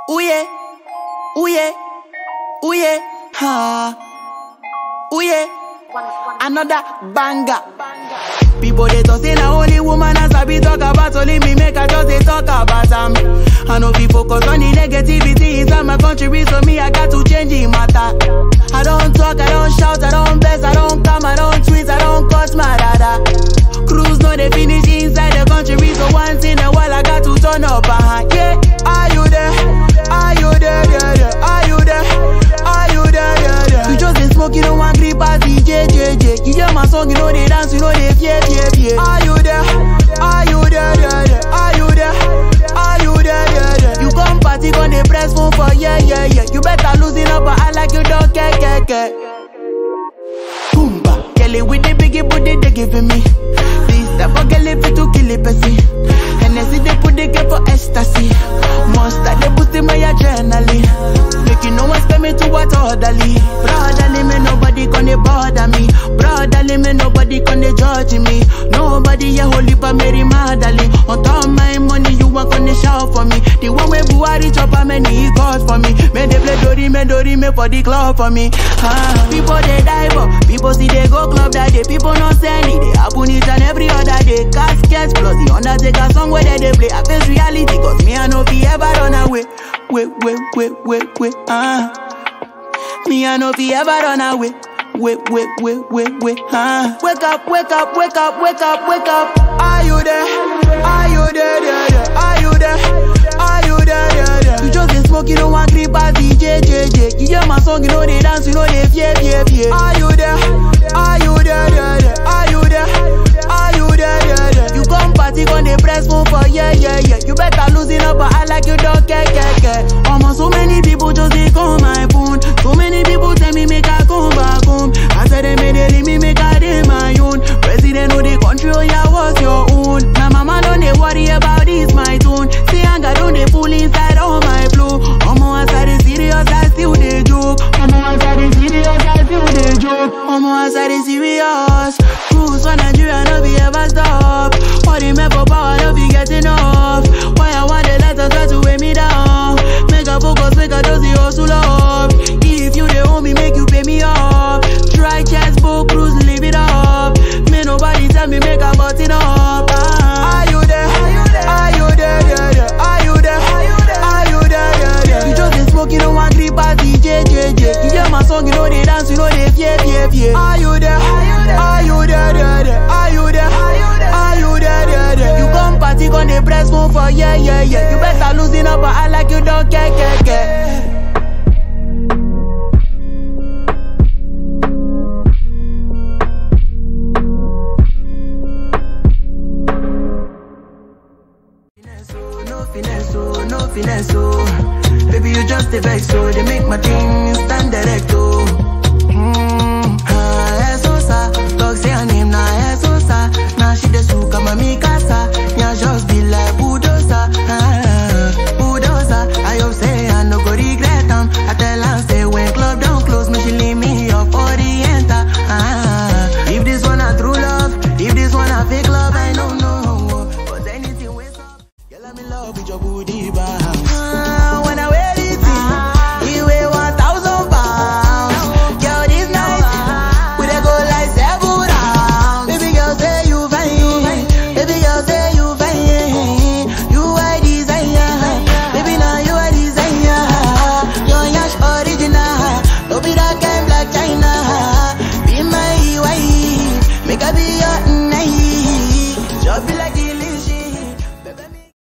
Ooh yeah, ooh yeah, ooh yeah, ha. Ooh yeah, another banger. People they talk say na only woman as sabi talk about, only me make I just they talk about them. I know people focus on the negativity inside my country, so me I got to change the matter. I don't talk, I don't shout, I don't bless, I don't come, I don't tweet, I don't cuss my dada. Cruise no they finish inside the country, so once in a while I got to turn up. Yeah, are you there? Are you there? Yeah, yeah. Are you there? Are you there? Yeah, yeah. You just dey smoke, you don't want grip as DJ. You hear my song, you know they dance, you know they fear. Are you there? Are you there? Yeah, yeah. Are you there? Are you there? Yeah, yeah. You come party, gon' dey press phone for yeah. You better loosen up, but I like you don't care. Boomba, Kelly with the biggie booty they giving me. This type of girl if it to kill it, pussy. And I see they put the girl for ecstasy. Monster they boosting my adrenaline. Making no one spend me to what orderly. Brotherly me nobody gonna bother me. Brotherly me nobody gonna judge me. Nobody here holy pa Mary Magdalene. On top my money you want gonna shout for me. The one way Buhari chop a many he calls for me. May they play Dori me for the club for me. People they die but people see they go club that day. People not send it. They happen each and every other day. Caskets plus the Undertaker song where they play. I face reality cause me I know be ever run away. Wait. Me I know be ever run away. Wait. Wake up. Are you there? Are you there? Yeah. Are you there? Are you there? Yeah. You just dey smoke, you don't want grip as DJ. You hear my song, you know they dance, you know they fear. Are you there? Are you there? Yeah. Are you there? Are you there? Yeah. You come party, gon' dey press phone for yeah. You better loosen up, but I like you don't care. Almost so many people just they call my phone. So many people tell me make I come back home. I said they made it leave me make I dey my own. President of the country, oh yeah, what's your own? My mama don't they worry about this my tone. See anger don't they pull inside all my flow. Omo as I dey serious, I still dey joke. Omo as I dey serious, I still dey joke. Omo as I dey serious. Cruise for Nigeria, no be ever stop. All the men for power, no be getting off. Why I want the letters try to weigh me down. Make a focus, make a just the hustle up. If you dey owe me, make you pay me off. Try chest, book, cruise, live it up. May nobody tell me, make a button up. Are you there? Are you there? Yeah. Are you there? Are you there? Yeah. You just dey smoke, you don't want grip as DJ. You hear my song, you know they dance, you know they fear. Are you there? Are you there? Yeah. Are you there? Are you there? Yeah. You come party, gon' dey press phone for yeah. You better loosen up, but I like you don't care. No finesse, oh. Baby, you just a vex, so they make my thing stand direct, oh. Esosa, dog say her name na Esosa. Now she the suka mami casa. Yeah, just be like bulldozer, bulldozer. I hope say I no go regret them. I tell her say when club down close, me she leave me up for the enter. If this one a true love, if this one a fake love, I don't know. But anything with up, girl I'm in love with your booty bar.